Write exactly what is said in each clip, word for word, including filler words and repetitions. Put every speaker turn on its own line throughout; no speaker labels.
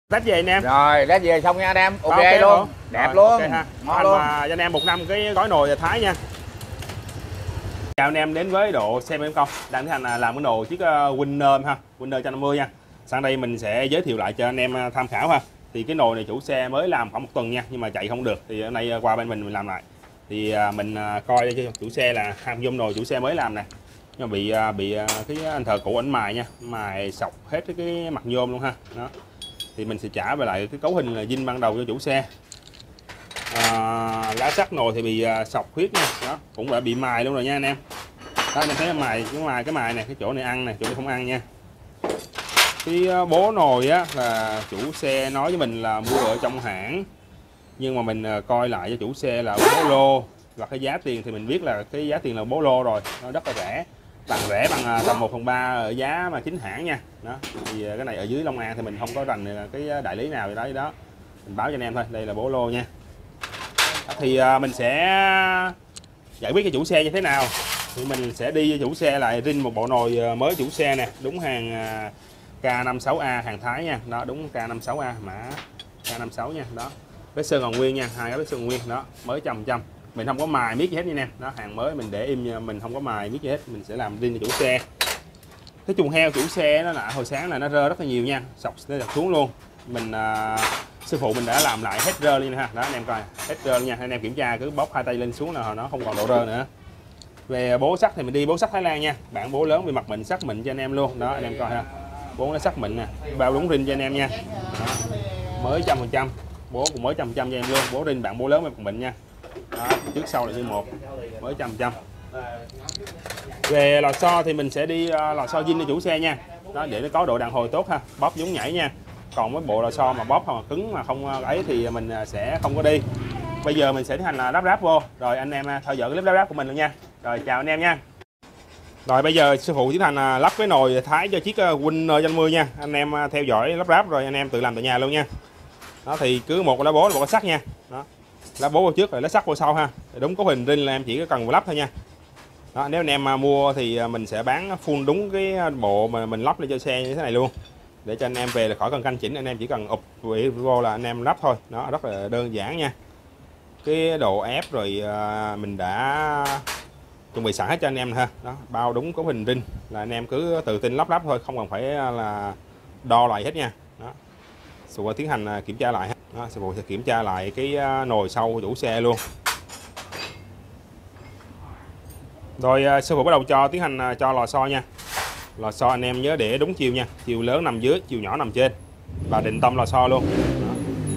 Test về anh em.
Rồi, test về xong nha anh em. Ok,
okay
luôn.
Hả?
Đẹp
rồi,
luôn.
Okay ha.
Ngon
anh
luôn.
Mà cho anh em một năm cái gói nồi Thái nha. Chào anh em đến với độ xem em công. Đang tiến hành làm cái nồi chiếc Winner ha, Winner một trăm năm mươi nha. Sang đây mình sẽ giới thiệu lại cho anh em tham khảo ha. Thì cái nồi này chủ xe mới làm khoảng một tuần nha, nhưng mà chạy không được thì hôm nay qua bên mình mình làm lại. Thì mình coi cho chủ xe là ham zoom nồi chủ xe mới làm này. Nhưng mà bị bị cái anh thợ cũ ảnh mài nha, mài sọc hết cái mặt nhôm luôn ha. Đó. Thì mình sẽ trả về lại cái cấu hình là zin ban đầu cho chủ xe. À, lá sắt nồi thì bị à, sọc khuyết nha, đó cũng đã bị mài luôn rồi nha anh em. Đó, anh em thấy mài cái mài cái mài này, cái chỗ này ăn này, chỗ này không ăn nha. Cái bố nồi á là chủ xe nói với mình là mua ở trong hãng, nhưng mà mình à, coi lại cho chủ xe là bố lô và cái giá tiền thì mình biết là cái giá tiền là bố lô rồi, nó rất là rẻ, bằng rẻ bằng tầm một phần ba ở giá mà chính hãng nha. Đó thì cái này ở dưới Long An thì mình không có rành cái đại lý nào gì đó đó, mình báo cho anh em thôi, đây là bố lô nha. Đó, thì mình sẽ giải quyết cho chủ xe như thế nào thì mình sẽ đi cho chủ xe lại rin một bộ nồi mới chủ xe nè, đúng hàng K năm mươi sáu A hàng Thái nha. Đó đúng K năm mươi sáu A, mã K năm mươi sáu nha. Đó vết sơn còn nguyên nha, hai cái vết sơn còn nguyên đó, mới trăm trăm. Mình không có mài miết gì hết nha em. Đó hàng mới mình để im, mình không có mài miết gì hết, mình sẽ làm rin cho chủ xe. Cái chuồng heo chủ xe nó là hồi sáng là nó rơ rất là nhiều nha, sọc nó đặt xuống luôn. Mình à, sư phụ mình đã làm lại hết rơ lên ha. Đó anh em coi, hết rơ nha, anh em kiểm tra cứ bóc hai tay lên xuống là nó không còn độ rơ nữa. Về bố sắt thì mình đi bố sắt Thái Lan nha, bản bố lớn về mặt mình sắt mịn cho anh em luôn. Đó anh em coi ha, bố nó sắt mịn nè, bao đúng rin cho anh em nha. Đó, mới trăm phần trăm, bố cũng mới trăm phần trăm cho em luôn, bố rin bản bố lớn về mặt mịn nha. Đó, trước sau là như một, mới trăm phần trăm. Về lò xo thì mình sẽ đi uh, lò xo zin cho chủ xe nha. Đó để nó có độ đàn hồi tốt ha, bóp nhún nhảy nha. Còn với bộ lò xo mà bóp hoặc cứng mà không ấy thì mình sẽ không có đi. Bây giờ mình sẽ tiến hành là lắp ráp vô, rồi anh em theo dõi cái clip lắp ráp của mình luôn nha. Rồi chào anh em nha. Rồi bây giờ sư phụ tiến hành lắp cái nồi Thái cho chiếc Winner một trăm năm mươi nha. Anh em theo dõi lắp ráp rồi anh em tự làm tại nhà luôn nha. Đó thì cứ một lá bố là một cái sắt nha. Đó. Lá bố vào trước rồi lá sắt vào sau ha. Đúng cấu hình rin là em chỉ cần lắp thôi nha. Đó, nếu anh em mua thì mình sẽ bán full đúng cái bộ mà mình lắp lên cho xe như thế này luôn, để cho anh em về là khỏi cần canh chỉnh, anh em chỉ cần ụp vô là anh em lắp thôi. Nó rất là đơn giản nha. Cái độ ép rồi mình đã chuẩn bị sẵn hết cho anh em ha. Đó, bao đúng cấu hình rin là anh em cứ tự tin lắp lắp thôi, không cần phải là đo lại hết nha. Đó. Sư phụ tiến hành kiểm tra lại. Đó, sư phụ sẽ kiểm tra lại cái nồi sau của chủ xe luôn. Rồi sư phụ bắt đầu cho tiến hành cho lò xo nha. Lò xo anh em nhớ để đúng chiều nha, chiều lớn nằm dưới, chiều nhỏ nằm trên, và định tâm lò xo luôn. Đó.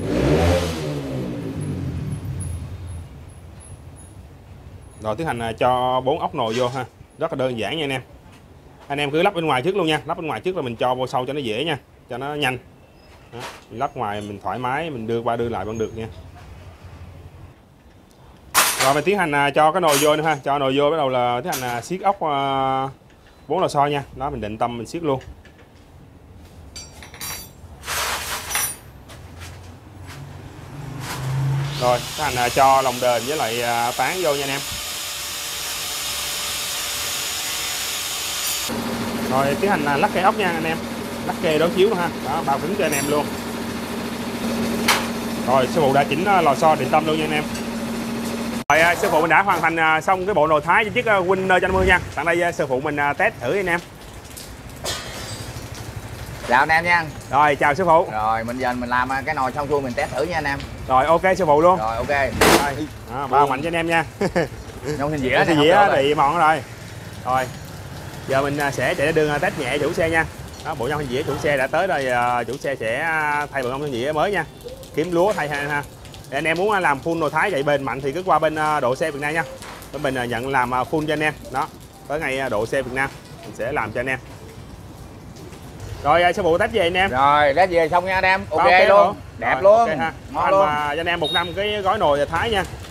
Rồi tiến hành cho bốn ốc nồi vô ha, rất là đơn giản nha anh em. Anh em cứ lắp bên ngoài trước luôn nha, lắp bên ngoài trước là mình cho vô sau cho nó dễ nha, cho nó nhanh. Đó. Mình lắp ngoài mình thoải mái, mình đưa qua đưa lại vẫn được nha. Rồi mình tiến hành cho cái nồi vô nữa ha, cho nồi vô bắt đầu là tiến hành siết ốc bốn lò xo nha. Đó mình định tâm mình siết luôn. Rồi tiến hành cho lòng đền với lại tán vô nha anh em. Rồi tiến hành lắc cây ốc nha anh em, lắc kê đối chiếu luôn ha. Đó bao cứng cho anh em luôn. Rồi sư phụ đã chỉnh lò xo định tâm luôn nha anh em. Rồi sư phụ mình đã hoàn thành xong cái bộ nồi Thái cho chiếc Winner một trăm năm mươi nha. Sẵn đây sư phụ mình test thử anh em.
Chào anh em nha.
Rồi chào sư phụ.
Rồi mình giờ mình làm cái nồi xong xuôi mình test thử nha anh em.
Rồi ok sư phụ luôn.
Rồi ok.
Rồi, à, bao mạnh cho anh em nha.
Nhông xin dĩa
thì dĩa bị mòn rồi. Rồi giờ mình sẽ chạy đường test nhẹ chủ xe nha. Đó, bộ nhông dĩa chủ xe đã tới rồi, chủ xe sẽ thay bộ nhông dĩa mới nha, kiếm lúa thay ha. Để anh em muốn làm full nồi Thái chạy bền mạnh thì cứ qua bên độ xe Việt Nam nha. Bên mình nhận làm full cho anh em. Đó tới ngày độ xe Việt Nam mình sẽ làm cho anh em. Rồi sư phụ test về anh em.
Rồi test về xong nha anh em. Ok,
okay
luôn.
Đẹp
rồi,
luôn.
Okay, ha. Ngon luôn.
Cho anh em một năm cái gói nồi Thái nha.